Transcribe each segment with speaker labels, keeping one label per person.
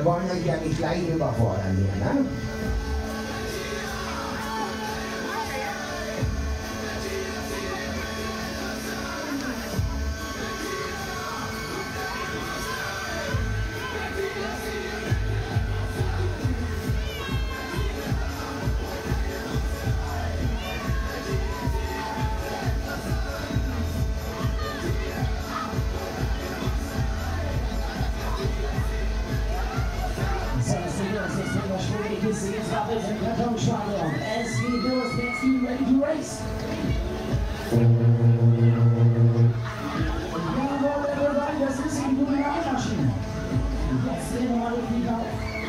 Speaker 1: wir wollen euch ja nicht gleich überfordern hier, ne?
Speaker 2: Jetzt war es im Kartonstadion. Es geht los, jetzt die Ready to Race. Jawohl, everybody, das ist die Jubiläummaschine. Jetzt drehen wir mal richtig auf.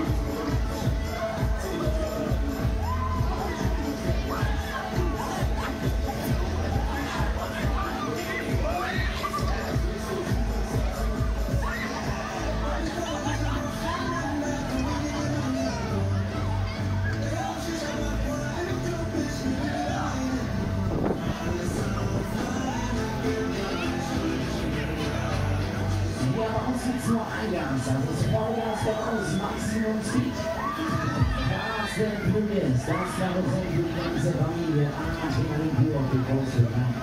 Speaker 2: Nur Eingangs, also das Vollgas voraus, Maximum Speed. Das der Prügels, das repräsentiert die ganze Familie. Adrenalin pur auf die große Bühne.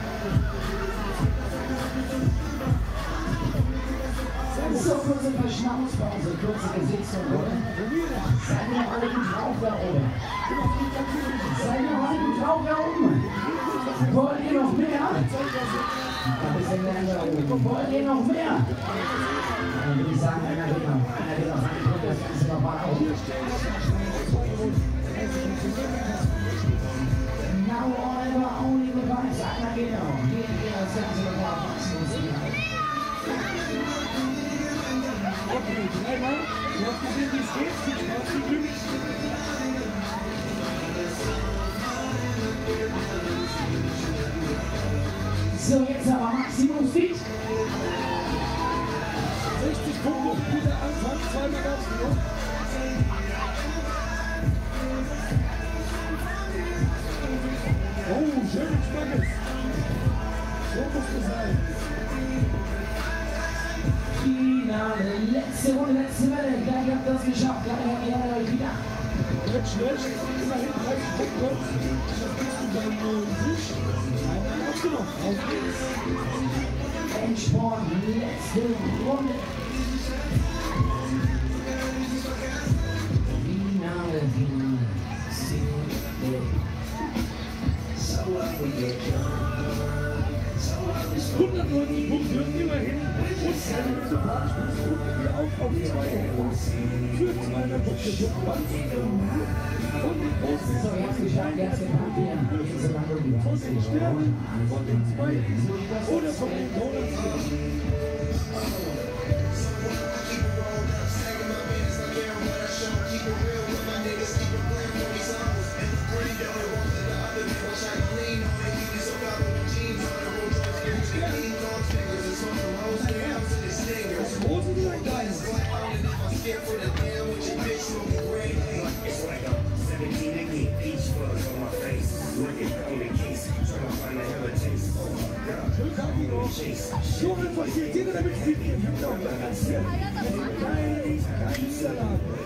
Speaker 2: So, kurze Verschnaufspause, kurze Gesichtskontrolle. Seid ihr noch alle gut drauf da oben? Seid ihr noch alle gut drauf da oben? Wollt ihr noch mehr? Ein bisschen mehr da oben. Wollt ihr noch mehr? Dann würde ich sagen, einer geht noch rein, das Ganze nochmal auf. Now all ever only the vibes, einer geht noch. Hier geht das Ganze nochmal auf Maximum.
Speaker 3: Okay, dreimal. Du hast gesehen, wie es geht. Viel Spaß, viel Glück.
Speaker 2: So, jetzt aber Maximum Speed.
Speaker 3: 60 Punkte, guter Anfang, zweimal ganz gut. Oh, schön spannend. So muss es sein.
Speaker 2: Finale, letzte Runde, letzte Welle. Gleich habt ihr das geschafft, gleich habt ihr euch wieder.
Speaker 3: Wird schnell, immerhin 30 Punkte. Das kriegst du beim Tisch. Einmal aufgenommen. Auf geht's.
Speaker 2: Endsport, letzte Runde. Finale, Finale.
Speaker 3: 190 Punkte, immerhin. Und seine sympathischen Punkte hier auch auf 2 für 200 Punkte. Und die großen
Speaker 2: So, jetzt geschafft, jetzt gepackt hier. Jetzt sind wir
Speaker 3: von den Sternen, von den Zweiten oder von den Donuts. So einfach geht jeder damit spielen. Ich habe da auch ganz viel. Kein Salat.